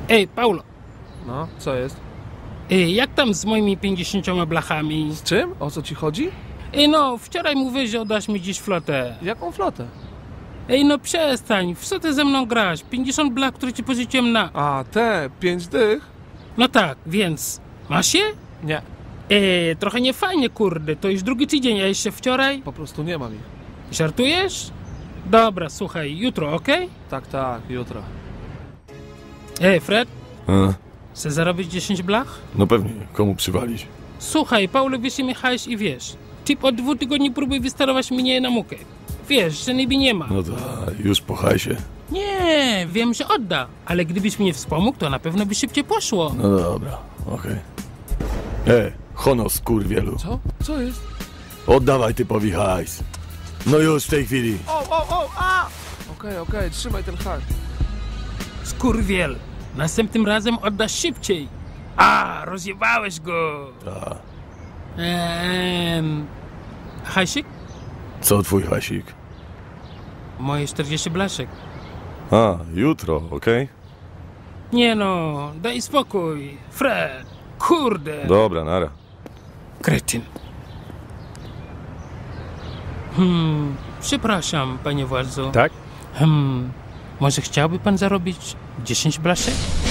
Ej, Paulo, No, co jest? jak tam z moimi 50 blachami? Z czym? O co ci chodzi? No, wczoraj mówiłeś, że oddasz mi dziś flotę. Jaką flotę? No przestań, w co ty ze mną grasz? 50 blach, które ci pożyczyłem na... A, te, 5 dych? No tak, więc... Masz je? Nie, Trochę niefajnie, kurde, to już drugi tydzień, a jeszcze wczoraj? po prostu nie mam ich. Żartujesz? Dobra, słuchaj, jutro, okej? Tak, jutro. Fred, A, chcesz zarobić 10 blach? no pewnie, komu przywalić? Słuchaj, Paulo, wiesz, mi hajs i wiesz. Typ od 2 tygodni próbuje wysterować mnie na mukę. Wiesz, że niby nie ma. No to już po hajsie. Nie, wiem, że odda, ale gdybyś mnie wspomógł, to na pewno by szybciej poszło. No dobra, okej. Hono skurwielu. Co? Co jest? Oddawaj typowi hajs. No już w tej chwili. A! Okej, trzymaj ten hak. Skurwiel, następnym razem oddasz szybciej. Rozjebałeś go. Ta. Hajsik? Co twój hajsik? Moje 40 blaszek. A, jutro, okej? Nie no, daj spokój. Fred, kurde. Dobra, nara. Kretyn. Przepraszam, panie władzo. Tak? Może chciałby pan zarobić 10 blaszek?